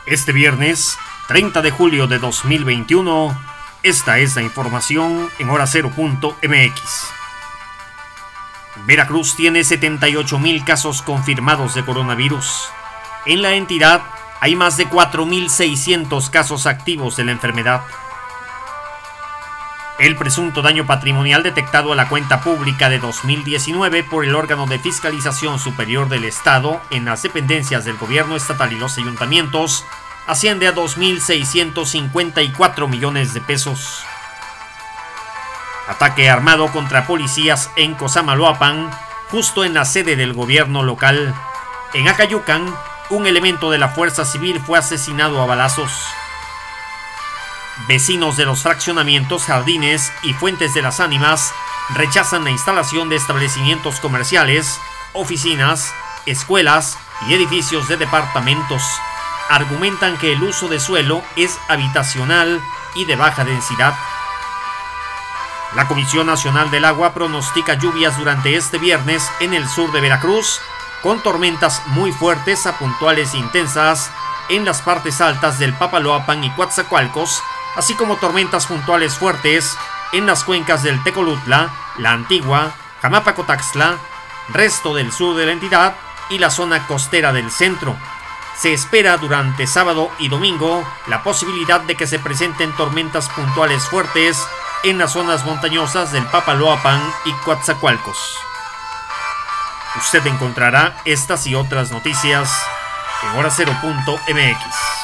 Este viernes, 30 de julio de 2021, esta es la información en horacero.mx. Veracruz tiene 78,000 casos confirmados de coronavirus. En la entidad hay más de 4,600 casos activos de la enfermedad. El presunto daño patrimonial detectado a la cuenta pública de 2019 por el órgano de fiscalización superior del Estado en las dependencias del gobierno estatal y los ayuntamientos asciende a 2,654 millones de pesos. Ataque armado contra policías en Cosamaloapan, justo en la sede del gobierno local. En Acayucan, un elemento de la Fuerza Civil fue asesinado a balazos. Vecinos de los fraccionamientos Jardines y Fuentes de las Ánimas rechazan la instalación de establecimientos comerciales, oficinas, escuelas y edificios de departamentos. Argumentan que el uso de suelo es habitacional y de baja densidad. La Comisión Nacional del Agua pronostica lluvias durante este viernes en el sur de Veracruz, con tormentas muy fuertes a puntuales e intensas en las partes altas del Papaloapan y Coatzacoalcos, así como tormentas puntuales fuertes en las cuencas del Tecolutla, La Antigua, Jamapacotaxtla, resto del sur de la entidad y la zona costera del centro. Se espera durante sábado y domingo la posibilidad de que se presenten tormentas puntuales fuertes en las zonas montañosas del Papaloapan y Coatzacoalcos. Usted encontrará estas y otras noticias en horacero.mx.